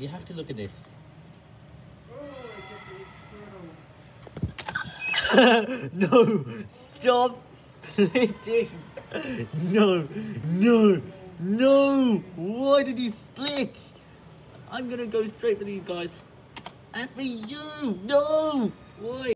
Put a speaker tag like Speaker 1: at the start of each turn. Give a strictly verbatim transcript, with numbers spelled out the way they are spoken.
Speaker 1: You have to look at this. No, stop splitting. No, no, no. Why did you split? I'm gonna go straight for these guys. And for you, no. Why?